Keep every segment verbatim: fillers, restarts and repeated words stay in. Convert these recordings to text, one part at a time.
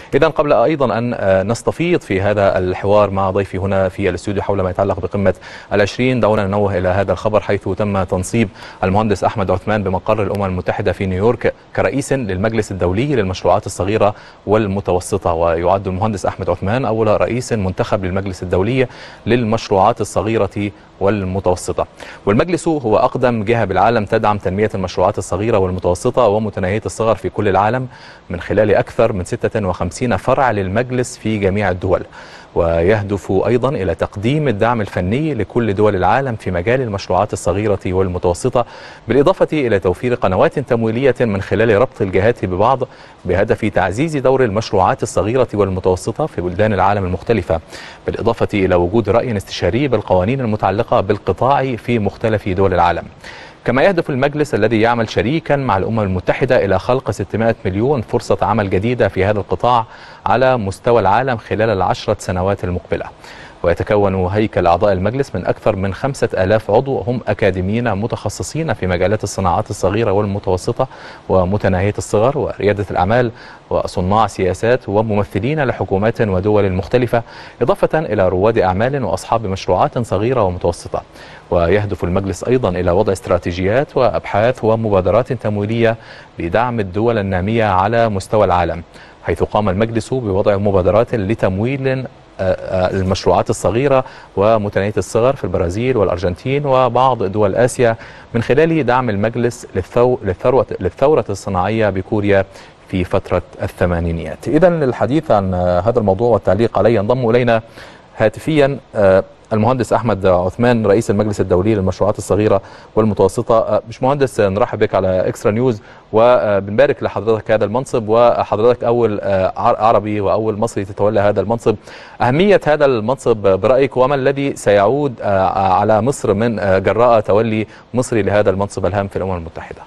إذا قبل أيضا أن نستفيض في هذا الحوار مع ضيفي هنا في الاستوديو حول ما يتعلق بقمة العشرين، دعونا ننوه إلى هذا الخبر حيث تم تنصيب المهندس أحمد عثمان بمقر الأمم المتحدة في نيويورك كرئيس للمجلس الدولي للمشروعات الصغيرة والمتوسطة. ويعد المهندس أحمد عثمان أول رئيس منتخب للمجلس الدولي للمشروعات الصغيرة والمتوسطة. والمجلس هو أقدم جهة بالعالم تدعم تنمية المشروعات الصغيرة والمتوسطة ومتناهية الصغر في كل العالم من خلال أكثر من ستة وخمسين فرع للمجلس في جميع الدول، ويهدف أيضا إلى تقديم الدعم الفني لكل دول العالم في مجال المشروعات الصغيرة والمتوسطة، بالإضافة إلى توفير قنوات تمويلية من خلال ربط الجهات ببعض بهدف تعزيز دور المشروعات الصغيرة والمتوسطة في بلدان العالم المختلفة، بالإضافة إلى وجود رأي استشاري بالقوانين المتعلقة بالقطاع في مختلف دول العالم. كما يهدف المجلس الذي يعمل شريكا مع الأمم المتحدة إلى خلق ستمائة مليون فرصة عمل جديدة في هذا القطاع على مستوى العالم خلال العشرة سنوات المقبلة. ويتكون هيكل أعضاء المجلس من أكثر من خمسة آلاف عضو هم أكاديميين متخصصين في مجالات الصناعات الصغيرة والمتوسطة ومتناهية الصغر وريادة الأعمال وصناع سياسات وممثلين لحكومات ودول مختلفة، إضافة إلى رواد أعمال وأصحاب مشروعات صغيرة ومتوسطة. ويهدف المجلس أيضا إلى وضع استراتيجيات وأبحاث ومبادرات تمويلية لدعم الدول النامية على مستوى العالم، حيث قام المجلس بوضع مبادرات لتمويل المشروعات الصغيرة ومتناهية الصغر في البرازيل والأرجنتين وبعض دول آسيا من خلال دعم المجلس للثورة, للثورة الصناعية بكوريا في فترة الثمانينيات. إذن للحديث عن هذا الموضوع والتعليق عليه ينضم إلينا هاتفيا المهندس أحمد عثمان رئيس المجلس الدولي للمشروعات الصغيرة والمتوسطة. مش مهندس، نرحب بك على إكسترا نيوز وبنبارك لحضرتك هذا المنصب، وحضرتك أول عربي وأول مصري تتولى هذا المنصب. أهمية هذا المنصب برأيك وما الذي سيعود على مصر من جراء تولي مصري لهذا المنصب الهام في الأمم المتحدة؟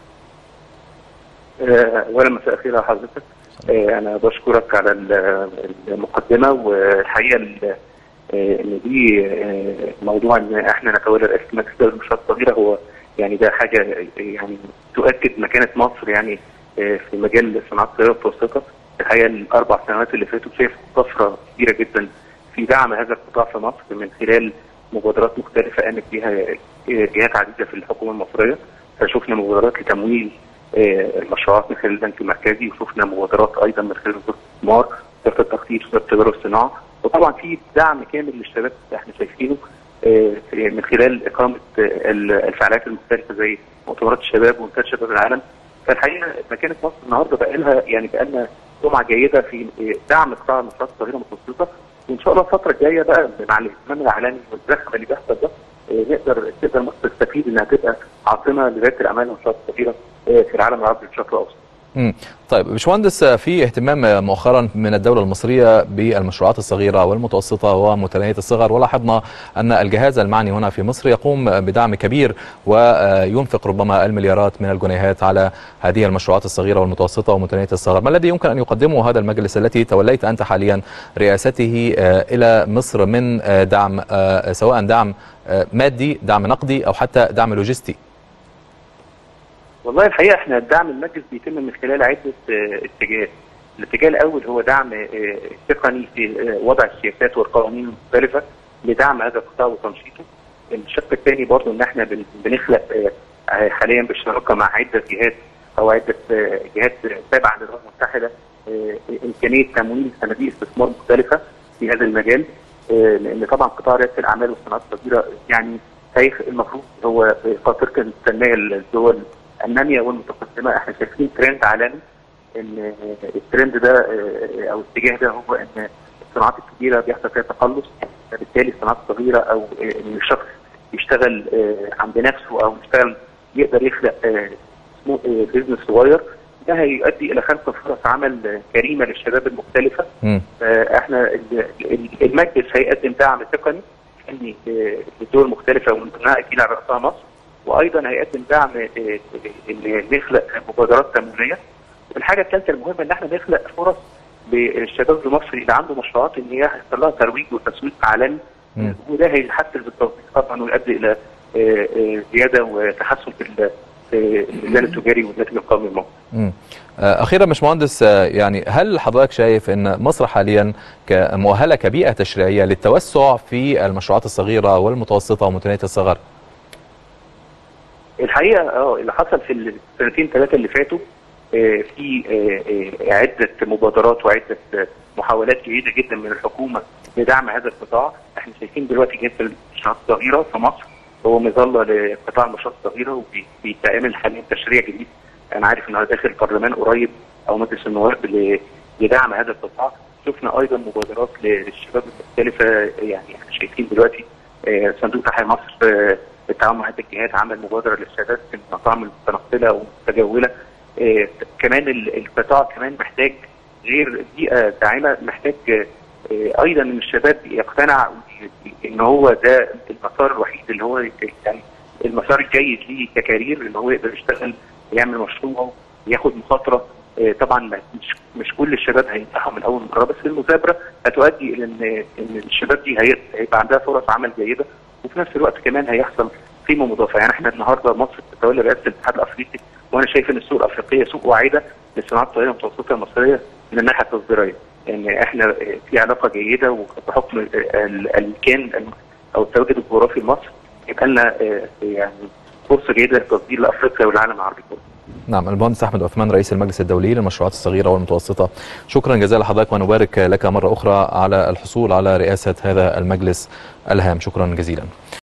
أولا مساء الخير على حضرتك. أنا بشكرك على المقدمة، والحقيقة ان دي موضوع ان احنا نتولى رئاسه مجلس الدولي للمشروعات الصغيره، هو يعني ده حاجه يعني تؤكد مكانه مصر يعني في مجال الصناعات الصغيره والمتوسطه. الحقيقه الاربع سنوات اللي فاتوا شايف طفره كبيره جدا في دعم هذا القطاع في مصر من خلال مبادرات مختلفه قامت بها جهات عديده في الحكومه المصريه. فشفنا مبادرات لتمويل المشروعات من خلال البنك المركزي، وشفنا مبادرات ايضا من خلال وزاره الاستثمار، وزاره التخطيط، وزاره التجاره والصناعه، وطبعا في دعم كامل للشباب احنا شايفينه من خلال اقامه الفعاليات المختلفه زي مؤتمرات الشباب ومنتدى شباب العالم. فالحقيقه مكانه مصر النهارده بقى لها يعني بقى لنا سمعه جيده في دعم قطاع المشروعات الصغيره والمتوسطه، وان شاء الله الفتره الجايه بقى مع الاهتمام العالمي والزخم اللي بيحصل ده نقدر تقدر مصر تستفيد انها تبقى عاصمه لرياده الاعمال والمشروعات الصغيره في العالم العربي بشكل اوسع. امم طيب باشمهندس، في اهتمام مؤخرا من الدولة المصرية بالمشروعات الصغيرة والمتوسطة ومتناهية الصغر، ولاحظنا أن الجهاز المعني هنا في مصر يقوم بدعم كبير وينفق ربما المليارات من الجنيهات على هذه المشروعات الصغيرة والمتوسطة ومتناهية الصغر. ما الذي يمكن أن يقدمه هذا المجلس التي توليت أنت حاليا رئاسته إلى مصر من دعم، سواء دعم مادي، دعم نقدي، أو حتى دعم لوجستي؟ والله الحقيقه احنا دعم المجلس بيتم من خلال عده اتجاهات. الاتجاه الاول هو دعم تقني في وضع السياسات والقوانين المختلفه لدعم هذا القطاع وتنشيطه. الشق الثاني برضه ان احنا بنخلق حاليا بالشراكه مع عده جهات او عده جهات تابعه للامم المتحده امكانيه تمويل صناديق استثمار مختلفه في هذا المجال، لان طبعا قطاع رياده الاعمال والصناعات الصغيره يعني هيخ المفروض هو قاطره التنميه للدول الناميه والمتقدمه. احنا شايفين ترند عالمي ان الترند ده او الاتجاه ده هو ان الصناعات الكبيره بيحصل فيها تقلص، فبالتالي الصناعات الصغيره او ان الشخص يشتغل عند نفسه او يشتغل يقدر يخلق بيزنس صغير، ده هيؤدي الى خلق فرص عمل كريمه للشباب المختلفه. احنا المجلس هيقدم دعم تقني فني للدول المختلفه ومن ضمنها اكيد على راسها مصر، وايضا هيقدم دعم ان نخلق مبادرات تمويليه. والحاجه الثالثه المهمه ان احنا نخلق فرص للشباب المصري اللي عنده مشروعات ان هي يحصل لها ترويج وتسويق عالمي، وده هيحفز التوظيف طبعا ويؤدي الى زياده وتحسن في الميزان التجاري والناتج القومي المصري. اخيرا باشمهندس، يعني هل حضرتك شايف ان مصر حاليا مؤهله كبيئه تشريعيه للتوسع في المشروعات الصغيره والمتوسطه ومتناهيه الصغر؟ الحقيقه اه اللي حصل في السنتين ثلاثه اللي فاتوا في عده مبادرات وعده محاولات جيده جدا من الحكومه لدعم هذا القطاع. احنا شايفين دلوقتي جهاز المشروعات الصغيره في مصر هو مظله لقطاع المشروعات الصغيره، وبيتعمل حاليا تشريع جديد. انا عارف انه داخل البرلمان قريب او مجلس النواب لدعم هذا القطاع. شفنا ايضا مبادرات للشباب المختلفه، يعني احنا شايفين دلوقتي صندوق تحيا مصر بالتعاون مع عده جهات عمل مبادره للشباب في المطاعم المتنقله والمتجوله. آه كمان القطاع كمان محتاج غير بيئه داعمه، محتاج آه ايضا ان الشباب يقتنع ان هو ده المسار الوحيد اللي هو يعني المسار الجيد ليه ككارير، ان هو يقدر يشتغل يعمل مشروعه ياخد مخاطره. آه طبعا مش مش كل الشباب هينجحوا من اول مره، بس المثابره هتؤدي الى ان ان الشباب دي هيبقى عندها فرص عمل جيده، وفي نفس الوقت كمان هيحصل قيمه مضافه. يعني احنا النهارده مصر بتتولى رئاسه الاتحاد الافريقي، وانا شايف ان السوق الافريقيه سوق واعده للصناعات الصغيره والمتوسطه المصريه من الناحيه التصديريه. ان يعني احنا في علاقه جيده، وبحكم المكان او التواجد الجغرافي لمصر يبقى لنا يعني فرصه جيده للتصدير لافريقيا والعالم العربي كله. نعم، المهندس احمد عثمان رئيس المجلس الدولي للمشروعات الصغيره والمتوسطه، شكرا جزيلا لحضرتك ونبارك لك مره اخرى على الحصول على رئاسه هذا المجلس الهام. شكرا جزيلا.